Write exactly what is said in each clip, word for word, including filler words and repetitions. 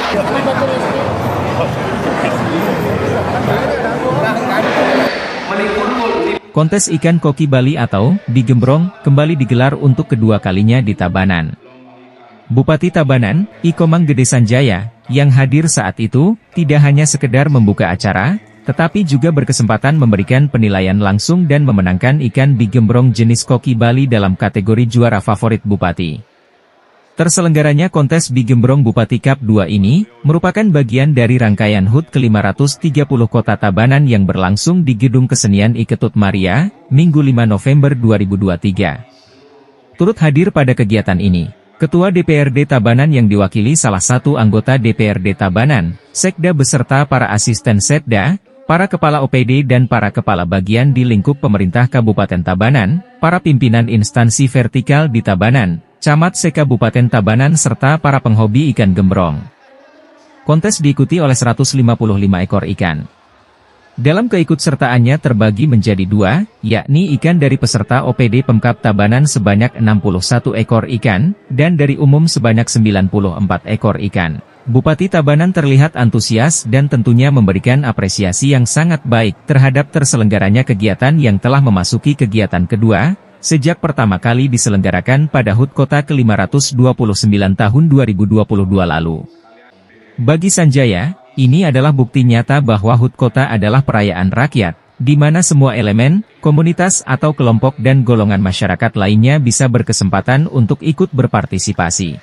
Kontes ikan koki Bali atau Digembrong kembali digelar untuk kedua kalinya di Tabanan. Bupati Tabanan, Ikomang Gede Sanjaya, yang hadir saat itu, tidak hanya sekedar membuka acara, tetapi juga berkesempatan memberikan penilaian langsung dan memenangkan ikan Digembrong jenis koki Bali dalam kategori juara favorit Bupati. Terselenggaranya kontes Digembrong Bupati Cup dua ini, merupakan bagian dari rangkaian H U T ke lima ratus tiga puluh Kota Tabanan yang berlangsung di Gedung Kesenian Iketut Maria, Minggu lima November dua ribu dua puluh tiga. Turut hadir pada kegiatan ini, Ketua D P R D Tabanan yang diwakili salah satu anggota D P R D Tabanan, Sekda beserta para asisten Setda, para kepala O P D dan para kepala bagian di lingkup pemerintah Kabupaten Tabanan, para pimpinan instansi vertikal di Tabanan, Camat Se Kabupaten Tabanan serta para penghobi ikan gembrong. Kontes diikuti oleh seratus lima puluh lima ekor ikan. Dalam keikutsertaannya terbagi menjadi dua, yakni ikan dari peserta O P D Pemkab Tabanan sebanyak enam puluh satu ekor ikan, dan dari umum sebanyak sembilan puluh empat ekor ikan. Bupati Tabanan terlihat antusias dan tentunya memberikan apresiasi yang sangat baik terhadap terselenggaranya kegiatan yang telah memasuki kegiatan kedua, sejak pertama kali diselenggarakan pada H U T Kota ke lima ratus dua puluh sembilan tahun dua ribu dua puluh dua lalu. Bagi Sanjaya, ini adalah bukti nyata bahwa H U T Kota adalah perayaan rakyat, di mana semua elemen, komunitas atau kelompok dan golongan masyarakat lainnya bisa berkesempatan untuk ikut berpartisipasi.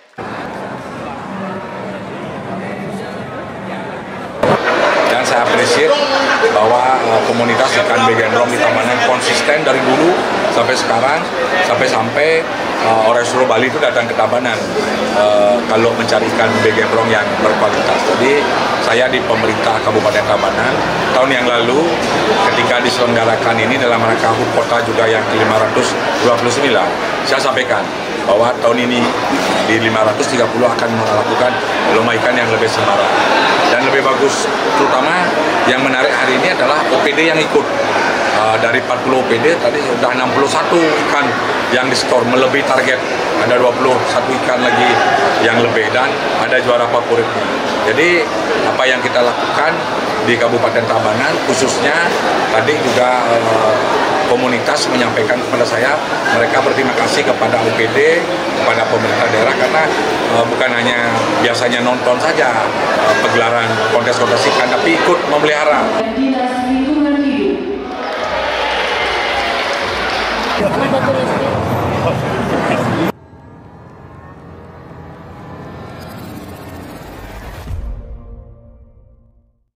Dan saya apresiasi bahwa uh, komunitas ikan Digembrong di Tabanan konsisten dari dulu sampai sekarang, sampai-sampai uh, orang seluruh Bali itu datang ke Tabanan uh, kalau mencari ikan Digembrong yang berkualitas. Jadi saya di pemerintah Kabupaten Tabanan tahun yang lalu ketika diselenggarakan ini dalam rangka H U T Kota juga yang ke lima ratus dua puluh sembilan, saya sampaikan bahwa tahun ini di lima ratus tiga puluh akan melakukan lomba ikan yang lebih sembara dan lebih bagus. Terutama yang menarik hari ini adalah O P D yang ikut. Uh, dari empat puluh O P D tadi sudah enam puluh satu ikan yang diskor melebihi target. Ada dua puluh satu ikan lagi yang lebih dan ada juara favoritnya. Jadi apa yang kita lakukan di Kabupaten Tabanan khususnya tadi juga uh, komunitas menyampaikan kepada saya, mereka berterima kasih kepada O P D, kepada pemerintah daerah karena uh, bukan hanya biasanya nonton saja uh, pegelaran kontes-kontes ikan, tapi ikut memelihara. Terima kasih.